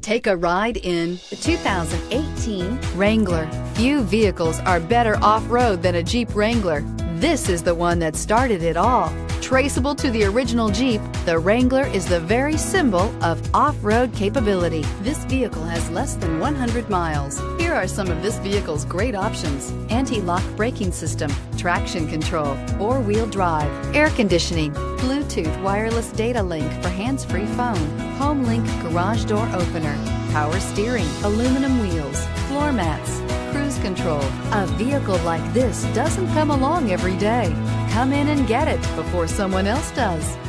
Take a ride in the 2018 Wrangler. Few vehicles are better off-road than a Jeep Wrangler. This is the one that started it all. Traceable to the original Jeep, the Wrangler is the very symbol of off-road capability. This vehicle has less than 100 miles. Here are some of this vehicle's great options: anti-lock braking system, traction control, four-wheel drive, air conditioning, Bluetooth wireless data link for hands-free phone, home link garage door opener, power steering, aluminum wheels, floor mats, cruise control. A vehicle like this doesn't come along every day. Come in and get it before someone else does.